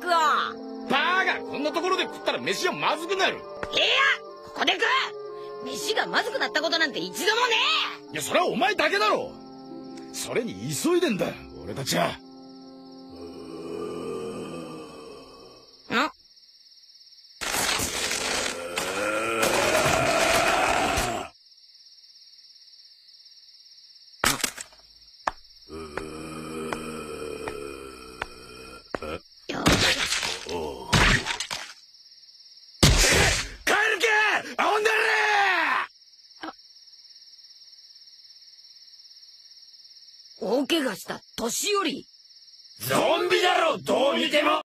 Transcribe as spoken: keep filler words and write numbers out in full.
を。 バーガー、こんなところで食ったら飯はまずくなる。 いや、ここで食う。飯がまずくなったことなんて一度もねえ。いや、それはお前だけだろ。それに急いでんだ俺たちは。ん？ 大怪我した年寄り。 ゾンビだろどう見ても。